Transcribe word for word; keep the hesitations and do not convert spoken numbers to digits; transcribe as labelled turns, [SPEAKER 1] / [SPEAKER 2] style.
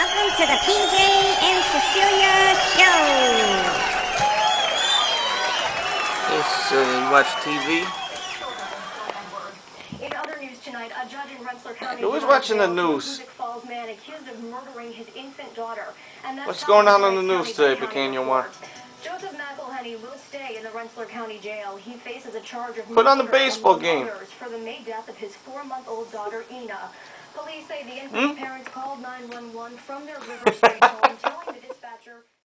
[SPEAKER 1] welcome to the P J and Cecelia Show.
[SPEAKER 2] Yes, uh, you watch T V?
[SPEAKER 3] In other news tonight, a judge in Rensselaer County
[SPEAKER 2] Who is watching the news?
[SPEAKER 3] Falls man accused of murdering his infant daughter. And
[SPEAKER 2] What's going on in the news today, Pequeno Juan?
[SPEAKER 3] Joseph McElhenney will stay in the Rensselaer County Jail. He faces a charge of
[SPEAKER 2] Put on the
[SPEAKER 3] murder
[SPEAKER 2] baseball
[SPEAKER 3] among
[SPEAKER 2] game.
[SPEAKER 3] others for the May death of his four-month-old daughter, Ina. Police say the infant's
[SPEAKER 2] Hmm?
[SPEAKER 3] parents called nine one one from their River Street home, telling the dispatcher...